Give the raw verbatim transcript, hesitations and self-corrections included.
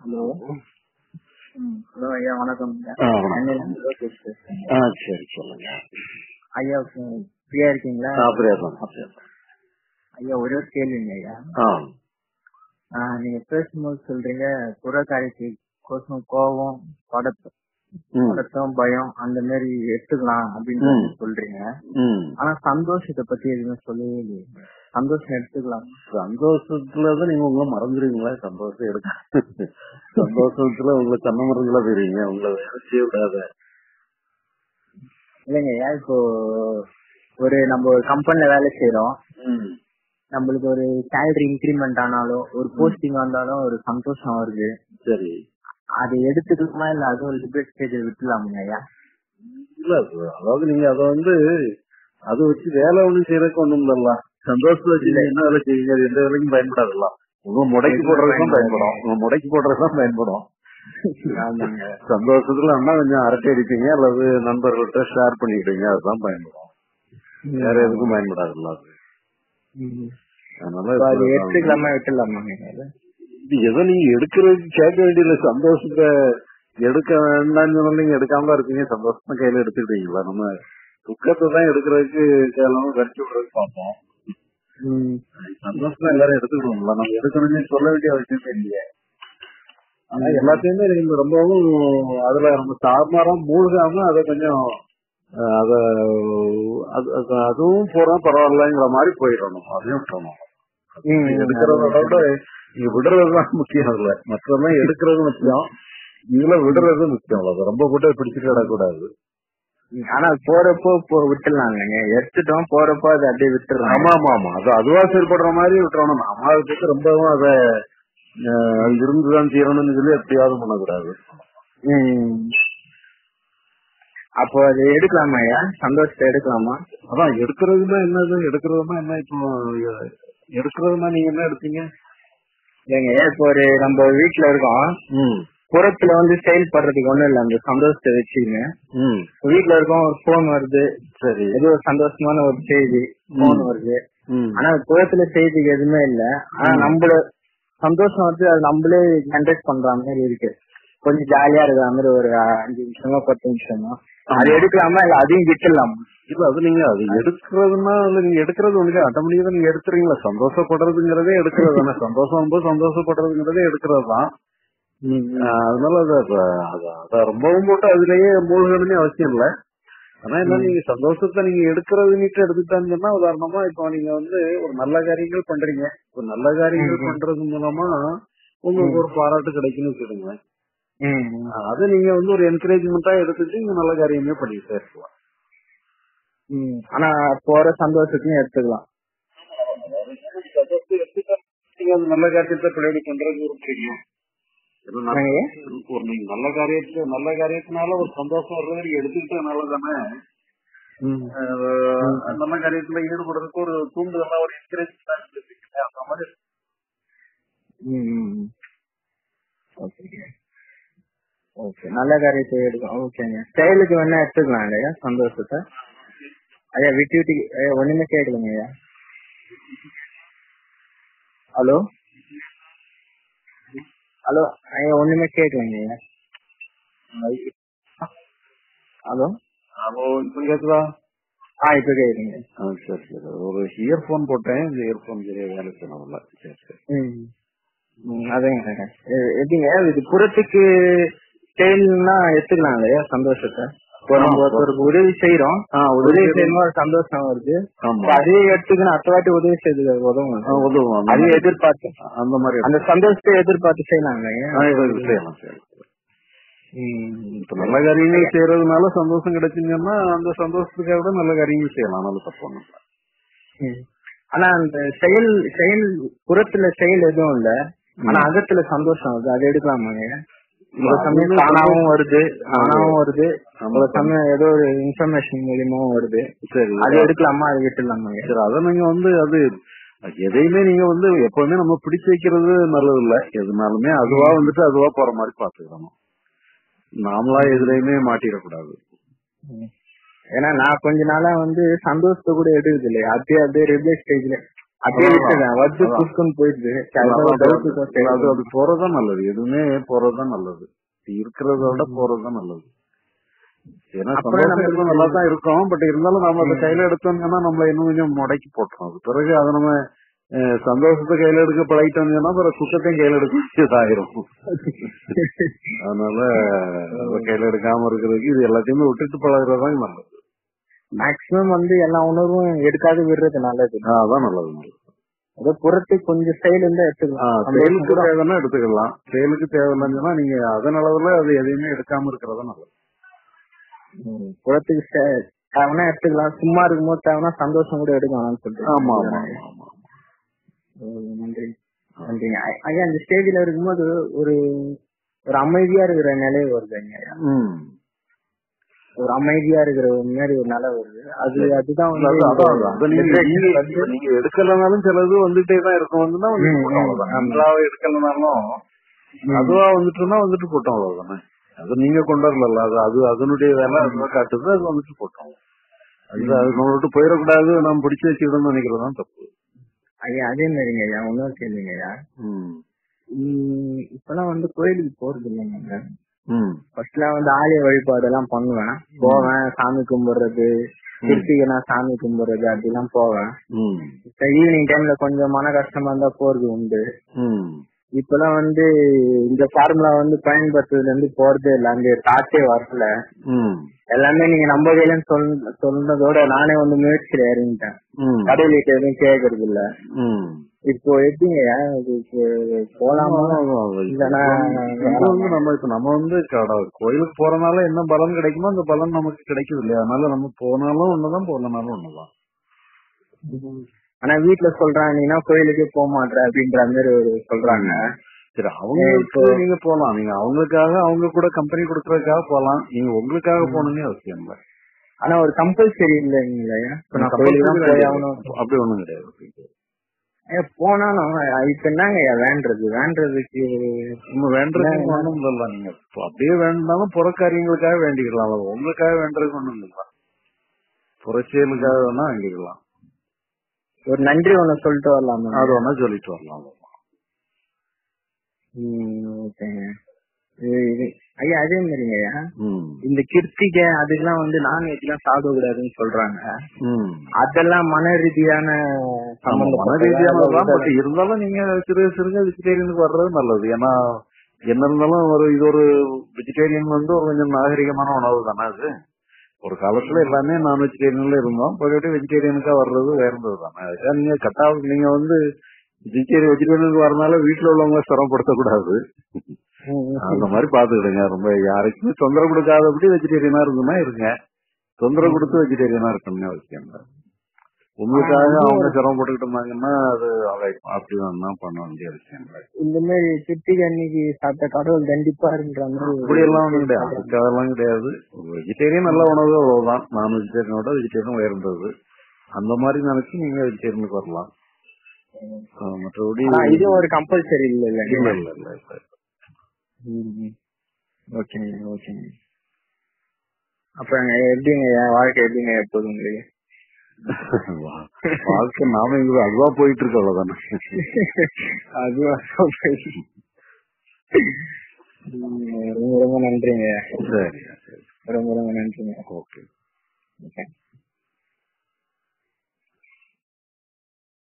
Hello hello ஐயா வணக்கம்ங்க. ஆ, வணக்கம். சென்னையிலேருந்து லோகேஷ் பேசுறேங்க. ஆ சரி சொல்லுங்க. ஐயா ஃப்ரீயா இருக்கீங்களா? ஆ, அப்படியே தான், அப்படியே தான். ஐயா ஒரே ஒரு கேள்விங்க ஐயா. ஆ ஆ, நீங்க பேசும்போது சொல்றீங்க புறக்காரிக்கு கோசம் கோபம் படத்தம் ம் படத்தம் பயம் அந்த மாதிரி எடுத்துக்கலாம் அப்படின்னு ம். சொல்லி சொல்றீங்க. ம் ஆனா சந்தோஷத்தை பத்தி எதுவுமே சொல்லவே இல்லையே. சந்தோஷம் எடுத்துக்கலாம். சந்தோஷத்துலதான் நீங்க உங்களை மறந்துடுவீங்களா? சந்தோஷம் எடுக்க சந்தோஷத்துல உங்களை கண்ண மறந்துல போயிருவீங்க. உங்களை வேலை செய்ய விடாத. இல்லைங்க ஐயா, இப்போ ஒரு நம்ம ஒரு கம்பெனில வேலை செய்யறோம். ம் நம்மளுக்கு ஒரு சேலரி இன்கிரிமெண்ட் ஆனாலும் ஒரு போஸ்டிங் வந்தாலும் ஒரு சந்தோஷம் வருது. சரி. அதை எடுத்துக்கலாமா இல்ல அது ஒரு லிபரேட் ஸ்டேஜ் விட்டுலாமுங்க ஐயா? இல்ல அது அதாவது நீங்க அதை வந்து அதை வச்சு வேலை ஒண்ணு செய்யறதுக்கு ஒண்ணும் இல்லல்ல. சந்தோஷத்துல வச்சு நீங்க என்ன வேலை செய்வீங்க? அது எந்த வேலைக்கும் பயன்படாதுல்ல. உங்க முடைக்கு போடுறதுதான் பயன்படும். உங்க முடைக்கு போடுறதுதான் பயன்படும். ஆமாங்க. சந்தோஷத்துல என்ன கொஞ்சம் அரட்டை அடிப்பீங்க அல்லது நண்பர்கள்ட்ட ஷேர் பண்ணிக்கிட்டீங்க, அதுதான் பயன்படும். வேற எதுக்கும் பயன்படாதுல்ல அது. ம். அதனால அப்ப அது இப்ப எடுத்துக்கலாமா விட்டுலாமாங்க அது? இது எதோ நீங்க எடுக்கிறதுக்கு கேட்க வேண்டியது. சந்தோஷத்தை எடுக்க வேண்டாம்னு சொன்னாலும் நீங்க எடுக்காம இருப்பீங்க. சந்தோஷத்தை கையில எடுத்துக்கிட்டீங்களா? நம்ம துக்கத்தை தான் எடுக்கிறதுக்கு கேளாம கடிச்சு விடுறதுக்கு பார்ப்போம். ம். சந்தோஷத்தை எல்லாரும் எடுத்துக்கணும்ல. நம்ம எடுக்கணும்னு சொல்ல வேண்டிய அவசியம் இல்லையே. ஆனா எல்லாத்தையுமே நீங்க ரொம்பவும் அதுல நம்ம தாறுமாறா மூழ்காம அதை கொஞ்சம் அஹ், அத அது- அது- அதுவும் போறோம் பரவாயில்லங்கிற மாதிரி போயிடணும். அதையும் விட்டுறணும். ம். எடுக்கிறத விட நீங்க விடுறதுதான் முக்கியம். அதுல மற்றதெல்லாம் எடுக்கிறது முக்கியம், இதுல விடுறது முக்கியம். அவ்வளவு ரொம்ப கூட பிடிச்சிட்டு விடக்கூடாது. ஆனா போறப்போ போ- விட்டுலாங்க. எடுத்துட்டோம் போறப்போ அதை அப்படியே விட்டுறோம். ஆமா ஆமா ஆமா அது அதுவா செயல்படுற மாதிரி விட்டுறணும். நம்ம அதை பத்தி ரொம்பவும் அதை அஹ், அது இருந்துதான் தீரணும்னு சொல்லி எப்படியாவது பண்ணக்கூடாது. ம். அப்போ அது எடுக்கலாமா ஐயா? சந்தோஷத்தை எடுக்கலாமா? அதான் எடுக்கிறதுனா என்னது? எடுக்கிறதுனா என்ன? இப்போ எடுக்கிறதுனா நீங்க என்ன எடுத்தீங்க? இல்லைங்க ஐயா, இப்போ ஒரு நம்ம வீட்டுல இருக்கோம். ம் புறத்துல வந்து செயல்படுறதுக்கு ஒண்ணும் இல்ல. அந்த சந்தோஷத்தை வச்சுங்க ம் வீட்டுல இருக்கோம், ஒரு போன் வருது, சரி. ஏதோ ஒரு சந்தோஷமான ஒரு செய்தி போன் வருது. ம் ஆனா புறத்துல செய்திக்கு எதுவுமே இல்ல. ஆனா நம்மள சந்தோஷம் வந்து அது நம்மளே ஜென்ரேட் பண்ற மாதிரி இருக்கு. கொஞ்சம் ஜாலியா இருக்கிற மாதிரி ஒரு அஞ்சு நிமிஷமோ பத்து நிமிஷமோ அது எடுக்கலாமா இல்ல அதையும் விட்டுலாமா? இல்ல அது நீங்க அது எடுக்கிறதுனா அதுல நீங்க எடுக்கிறது ஒண்ணு ஆட்டோமேட்டிக்கா நீங்க எடுத்துறீங்களா? சந்தோஷப்படுறதுங்கிறதே எடுக்கிறது தானே. சந்தோஷம் போது சந்தோஷப்படுறதுங்கிறதே எடுக்கிறது தான். அதனால அத அத- அத ரொம்பவும் போட்டு அதுலயே மூழ்கணும்னு அவசியம் இல்ல. ஆனா என்ன, நீங்க சந்தோஷத்தை நீங்க எடுக்கிறதுன்னுட்டு எடுத்துட்டான்னு சொன்னா, உதாரணமா இப்போ நீங்க வந்து ஒரு நல்ல காரியங்கள் பண்றீங்க. ஒரு நல்ல காரியங்கள் பண்றது மூலமா உங்களுக்கு ஒரு பாராட்டு கிடைக்குன்னு வச்சுக்கோங்க. அதை நீங்க வந்து ஒரு என்கரேஜ்மெண்டா எடுத்துட்டு நீங்க நல்ல காரியமே பண்ணிட்டே இருக்கலாம். ஆனா போற சந்தோஷத்தையும் எடுத்துக்கலாம். சந்தோஷத்தை எடுத்துட்டா நீங்க அந்த நல்ல காரியத்தை பிள்ளைங்க பண்றது ஒரு தெரியும். ஒரு நீங்க நல்ல காரியத்தை நல்ல காரியத்தினால ஒரு சந்தோஷம் வர்றது நீங்க எடுத்துக்கிட்டதுனால தானே நல்ல காரியத்துல ஈடுபடுறதுக்கு ஒரு தூண்டுதலா ஒரு என்கரேஜ்மெண்டா எடுத்துக்கிட்டேன். அந்த மாதிரி ஓகே, நல்ல காரியத்தை எடுக்கலாம். ஓகேங்க, செயலுக்கு வேணா எடுத்துக்கலாம் இல்லையா சந்தோஷத்தை? ஐயா விட்டு விட்டு ஐயா ஒண்ணுமே கேட்கலங்க ஐயா. ஹலோ ஹலோ ஐயா ஒண்ணுமே கேட்கலங்க ஐயா. ஹலோ அப்போ இப்ப கேக்குதா? ஆ இப்ப கேக்குதுங்க. சரி சரி. ஒரு இயர்போன் போட்டேன். இந்த இயர்போன் சரியா வேலை செய்யணும்ல. சரி சரி. ம் அதாங்க எப்படிங்க இது புறத்துக்கு செயல்னா எடுத்துக்கலாம் இல்லையா சந்தோஷத்தை? இப்போ நம்ம ஒருத்தருக்கு உதவி செய்யறோம், உதவி செய்யணும் ஒரு சந்தோஷம் வருது, அதே எடுத்துக்கணும். அடுத்த வாட்டி உதவி செய்து உதவும் உதவும் அதே எதிர்பார்த்து அந்த மாதிரி அந்த சந்தோஷத்தை எதிர்பார்த்து செய்யலாம் இல்லையா? செய்யலாம் செய்யலாம். இப்ப நல்ல காரியங்கள் செய்யறதுனால சந்தோஷம் கிடைச்சுங்கன்னா அந்த சந்தோஷத்துக்காக விட நல்ல காரியங்கள் செய்யலாம். நல்ல தப்பு ஒண்ணும் இல்ல. ஆனா அந்த செயல் செயல் புறத்துல செயல் எதுவும் இல்ல, ஆனா அகத்துல சந்தோஷம் வருது, அது எடுக்கலாமாங்க? ஒரு சமயம் தானாவும் வருது தானாவும் வருது ஒரு சமயம் ஏதோ ஒரு இன்ஃபர்மேஷன் மூலியமாவும் வருது. சரி, அது எடுக்கலாமா அது விட்டுலாமாங்க? சரி, அத நீங்க வந்து அது எதையுமே நீங்க வந்து எப்பவுமே நம்ம பிடிச்சு வைக்கிறது நல்லது இல்ல. எதுனாலுமே அதுவா வந்துட்டு அதுவா போற மாதிரி பாத்துக்கணும். நாமளா எதுலையுமே மாட்டிடக்கூடாது. ஏன்னா நான் கொஞ்ச நாளா வந்து சந்தோஷத்தை கூட எடுக்குது இல்லையா, அப்படியே அப்படியே ரிப்ளை ஸ்டேஜ்ல அப்படியே விட்டுறேன் வந்து புஷ்குன்னு போயிடுது. அது அது போறதுதான் நல்லது, எதுவுமே போறதுதான் நல்லது, இருக்கிறத விட போறதுதான் நல்லது. ஏன்னா சந்தோஷம் நல்லா தான் இருக்கும், பட் இருந்தாலும் நம்ம அதை கையில எடுத்தோம்னா நம்மள இன்னும் கொஞ்சம் முடக்கி போட்டோம். அது பிறகு அதை நம்ம சந்தோஷத்தை கையில எடுக்க பழகிட்டோம்னா பிறகு சுத்தத்தையும் கையில எடுக்கதாயிரும். அதனால கையில எடுக்காம இருக்கிறதுக்கு இது எல்லாத்தையுமே விட்டுட்டு பழகுறதுதான் நல்லது. மேக்சிமம் வந்து எல்லா உணர்வும் எடுக்காது விடுறது நல்லது. அதான் நல்லது நல்லது. அதே புறத்துக்கு கொஞ்சம் செயல் இருந்தா எடுத்துக்கலாம், செயலுக்கு தேவைன்னா எடுத்துக்கலாம், செயலுக்கு தேவையில்லைன்னா நீங்க அதன் அளவுல அது எதையுமே எடுக்காம இருக்கிறதா நல்லது. புறத்துக்கு தேவைன்னா எடுத்துக்கலாம், சும்மா இருக்கும்போது தேவைன்னா சந்தோஷம் கூட எடுக்கலாம்னு சொல்லிட்டு. ஆமா ஆமா ஆமா. நன்றி நன்றிங்க ஐயா. இந்த ஸ்டேஜ்ல இருக்கும்போது ஒரு ஒரு அமைதியா இருக்கிற நிலை வருதுங்க ஐயா, ஒரு அமைதியா இருக்கிற மாதிரி ஒரு நிலை வருது. அது அதுதான் நீங்க எடுக்கலனாலும் சிலது வந்துட்டே தான் இருக்கும், நம்மளாவே எடுக்கலனாலும் அதுவா வந்துட்டுன்னா வந்துட்டு போட்டோம், அவ்வளவுதானே. அது நீங்க கொண்டு வரல, அது அது அதனுடைய வேலை அதுவா காட்டுது, அது வந்துட்டு போட்டோம். அது அது நம்ம விட்டு போயிடக்கூடாது, நம்ம பிடிச்சி வச்சுக்கணும்னு நினைக்கிறதுதான் தப்பு ஐயா. அதே மாதிரிங்க ஐயா, ஒன்னும் கேளுங்க ஐயா. இப்பெல்லாம் வந்து கோயிலுக்கு போறது இல்லைங்க. ஃபர்ஸ்ட்லாம் வந்து ஆலய வழிபாடு எல்லாம் பண்ணுவேன், போவேன், சாமி கும்பிடுறது, கிருத்திகனா சாமி கும்பிடுறது அப்படிலாம் போவேன். இப்ப ஈவினிங் டைம்ல கொஞ்சம் மன கஷ்டமா இருந்தா போறது உண்டு. இப்பெல்லாம் வந்து இந்த ஃபார்முலா வந்து பயன்படுத்துறதுல இருந்து போறதே இல்ல, அந்த தாட்டே வரல. எல்லாமே நீங்க நம்பவேலன்னு சொல் சொல்றதோட நானே வந்து முயற்சியில இறங்கிட்டேன், கடவுள்கிட்ட எதுவும் கேக்குறது இல்ல. இப்போ எப்படிங்க போலாமா? நம்ம இப்ப நம்ம வந்து கோயிலுக்கு போறதுனால என்ன பலன் கிடைக்குமோ அந்த பலன் நமக்கு கிடைக்குது இல்லையா, அதனால நம்ம போனாலும் ஒண்ணுதான் போனாலும் ஒண்ணுதான். ஆனா வீட்டுல சொல்றாங்க நீனா கோயிலுக்கே போக மாட்டேற அப்படின்ற மாதிரி ஒரு சொல்றாங்க. சரி, அவங்களுக்கு நீங்க போலாம், நீங்க அவங்களுக்காக அவங்க கூட கம்பெனி கொடுக்கறதுக்காக போலாம், நீங்க உங்களுக்காக போகணும்னு அவசியம் இல்லை. ஆனா ஒரு கம்பல்சரி இல்லைங்களா, அப்படி ஒண்ணும் கிடையாது. போனாலும் இப்ப என்னங்க வேண்டது, வேண்டதுக்கு நம்ம வேண்டதுக்கு ஒண்ணும் இல்ல. நீங்க அப்படியே வேண்டாலும் புற காரியங்களுக்காக வேண்டிக்கலாம், உங்களுக்காக வேண்டதுக்கு ஒண்ணும் இல்லை, புறச்செயலுக்காக வேணா வேண்டிக்கலாம். ஒரு நன்றி ஒண்ணு சொல்லிட்டு வரலாம், அது ஒண்ணா சொல்லிட்டு வரலாம். ஐயா அதே மாதிரிங்க இந்த கிருத்திகை அதுக்கெல்லாம் வந்து நான்வெஜ் எல்லாம் சாப்பிட கூடாதுன்னு சொல்றாங்க, அதெல்லாம் மன ரீதியான மன ரீதியானதான். பட் இருந்தாலும் நீங்க சிறு சிறுங்க வெஜிடேரியனுக்கு வர்றது நல்லது. ஏன்னா என்ன இருந்தாலும் ஒரு இது ஒரு வெஜிடேரியன் வந்து ஒரு கொஞ்சம் நாகரிகமான உணவு தானே. அது ஒரு காலத்துல எல்லாமே நான் வெஜிடேரியன்ல இருந்தோம், போய் வெஜிடேரியனுக்கா வர்றது வேறது தானே. அதுக்காக நீங்க கட்டா நீங்க வந்து வெஜிடேரியன் வெஜிடேரியனுக்கு வரனால வீட்டுல உள்ளவங்க சிரமப்படுத்தக்கூடாது, அந்த மாதிரி பாத்துக்கிடுங்க. ரொம்ப யாருக்குமே தொந்தரவு கொடுக்காதபடி வெஜிடேரியனா இருக்குன்னா இருங்க, தொந்தரவு கொடுத்து வெஜிடேரியனா இருக்கணும்னு அவசியம் இல்லை. உங்களுக்காக அவங்க சிரமப்பட்டுக்கிட்டு இருந்தாங்கன்னா அது அப்படிதான் பண்ண வேண்டிய அவசியம் இல்லை. இந்த மாதிரி கிருத்திகை அன்னைக்கு சாப்பிட்ட கடவுள் கண்டிப்பா இருன்ற மாதிரி அப்படி எல்லாம் ஒண்ணும் கிடையாது, அதுக்காகலாம் கிடையாது. வெஜிடேரியன் நல்ல உணவு அவ்வளவுதான், நான் வெஜிடேரியனோட வெஜிடேரியன் உயர்ந்தது, அந்த மாதிரி நினைச்சு நீங்க வெஜிடேரியனுக்கு வரலாம். மற்றபடி இது ஒரு கம்பல்சரி இல்ல இல்ல இல்ல இல்ல இல்ல. ஓகேங்க ஓகேங்க. அப்புறம் எப்படிங்க வாழ்க்கை எப்படிங்க எப்போது உங்களுக்கு? வாழ்க்கை நாம எங்க அதுவா போயிட்டு இருக்கு, அவ்வளவுதானே. அதுவா ரொம்ப ரொம்ப நன்றிங்க. சரி ரொம்ப ரொம்ப நன்றிங்க. ஓகே.